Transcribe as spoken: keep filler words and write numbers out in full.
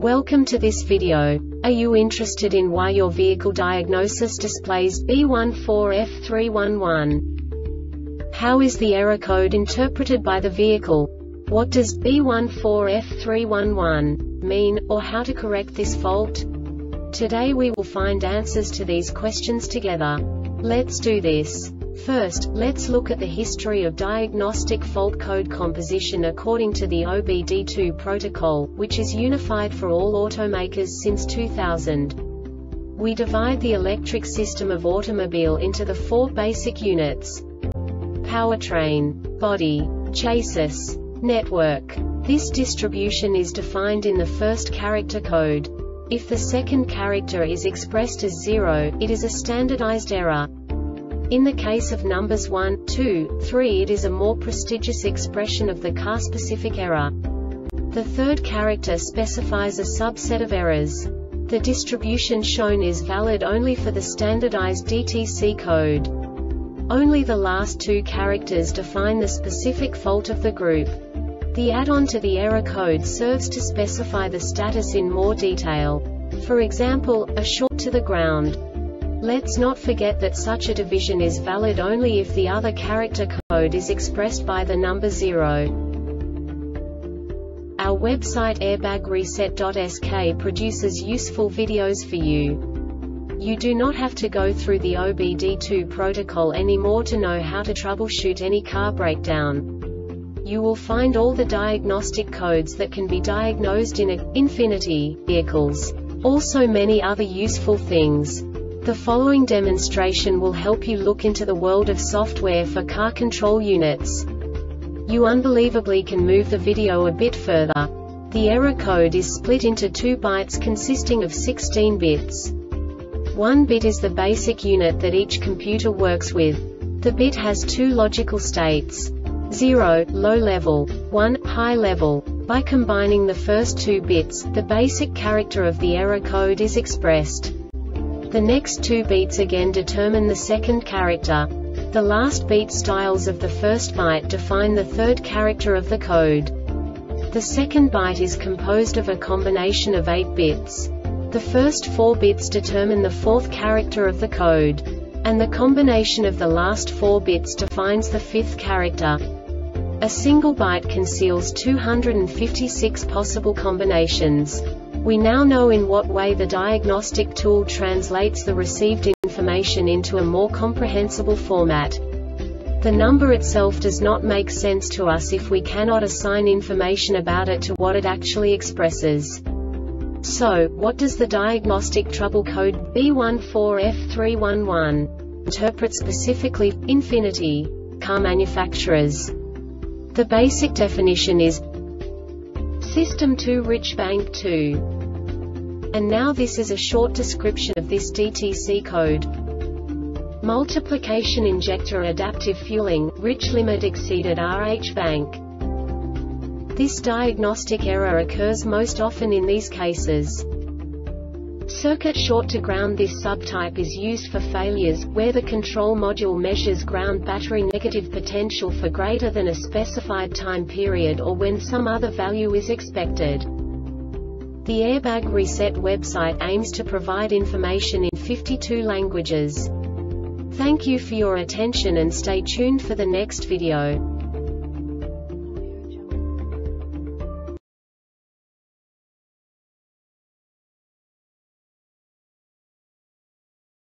Welcome to this video. Are you interested in why your vehicle diagnosis displays B one four F three one one? How is the error code interpreted by the vehicle? What does B one four F three one one mean, or how to correct this fault? Today we will find answers to these questions together. Let's do this. First, let's look at the history of diagnostic fault code composition according to the O B D two protocol, which is unified for all automakers since two thousand. We divide the electric system of automobile into the four basic units: powertrain, body, chassis, network. This distribution is defined in the first character code. If the second character is expressed as zero, it is a standardized error. In the case of numbers one, two, three, it is a more prestigious expression of the car-specific error. The third character specifies a subset of errors. The distribution shown is valid only for the standardized D T C code. Only the last two characters define the specific fault of the group. The add-on to the error code serves to specify the status in more detail. For example, a short to the ground. Let's not forget that such a division is valid only if the other character code is expressed by the number zero. Our website airbag reset dot S K produces useful videos for you. You do not have to go through the O B D two protocol anymore to know how to troubleshoot any car breakdown. You will find all the diagnostic codes that can be diagnosed in a Infiniti vehicles. Also many other useful things. The following demonstration will help you look into the world of software for car control units. You unbelievably can move the video a bit further. The error code is split into two bytes consisting of sixteen bits. One bit is the basic unit that each computer works with. The bit has two logical states: zero, low level, one, high level. By combining the first two bits, the basic character of the error code is expressed. The next two beats again determine the second character. The last beat styles of the first byte define the third character of the code. The second byte is composed of a combination of eight bits. The first four bits determine the fourth character of the code. And the combination of the last four bits defines the fifth character. A single byte conceals two hundred fifty-six possible combinations. We now know in what way the diagnostic tool translates the received information into a more comprehensible format. The number itself does not make sense to us if we cannot assign information about it to what it actually expresses. So, what does the diagnostic trouble code B one four F three one one interpret specifically for Infiniti car manufacturers? The basic definition is System to Rich Bank two. And now this is a short description of this D T C code. Multiplication injector adaptive fueling, rich limit exceeded R H bank. This diagnostic error occurs most often in these cases. Circuit short to ground. This subtype is used for failures, where the control module measures ground battery negative potential for greater than a specified time period or when some other value is expected. The Airbag Reset website aims to provide information in fifty-two languages. Thank you for your attention and stay tuned for the next video.